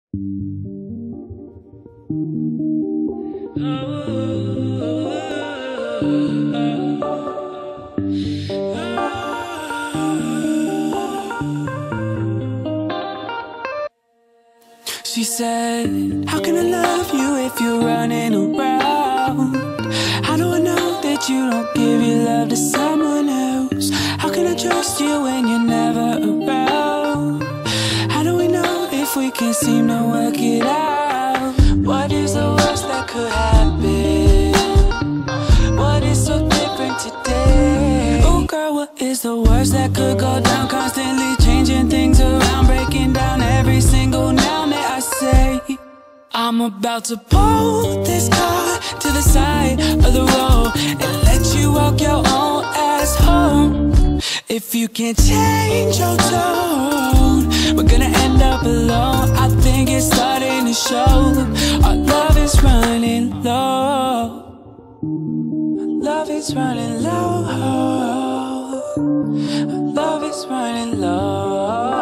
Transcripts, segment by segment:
She said, how can I love you if you're running around? How do I know that you don't give your love to someone else? How can I trust you when you're never around? How do we know if we can't seem to work it out? What is the worst that could happen? What is so different today? Oh girl, what is the worst that could go down? Constantly changing things around, breaking down every single noun that I say. I'm about to pull this car to the side of the road and let you walk your own ass home. If you can't change your tone, we're gonna end up alone. I think it's starting to show. Our love is running low. Love is running low. Love is running low.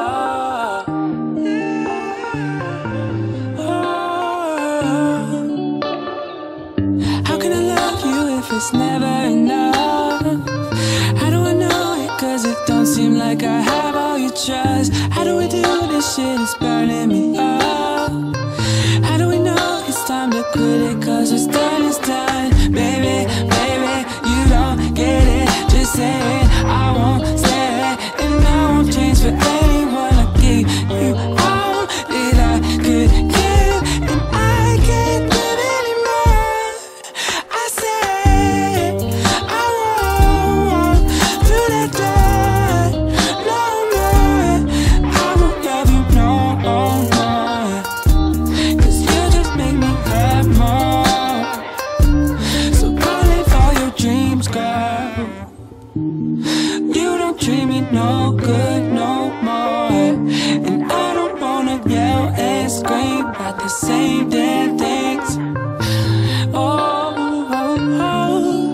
How can I love you if it's never enough? How do I know it? Cause it don't seem like I have all your trust. How do we do this shit? It's burning me up. How do we know it's time to quit it? Cause it's done, it's done. Baby, baby, you don't get it. Just say it, I won't say it. And I won't change for anyone. I gave you all that I could give, and I can't give anymore. I said I won't walk through that door no more. I won't love you no more, cause you just make me hurt more. So don't live all your dreams, girl. You don't treat me no good no more, and I don't wanna yell and scream about the same damn things. Oh, oh, oh.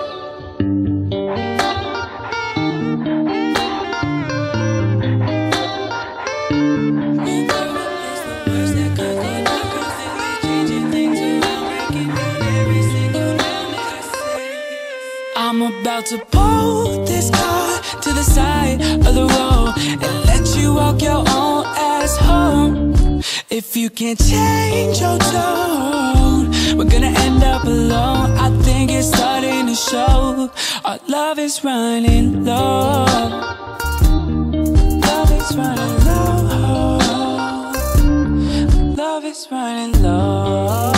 I'm about to pull this car to the side of the road and let you walk your own ass home. If you can't change your tone, we're gonna end up alone. I think it's starting to show. Our love is running low. Love is running low. Love is running low.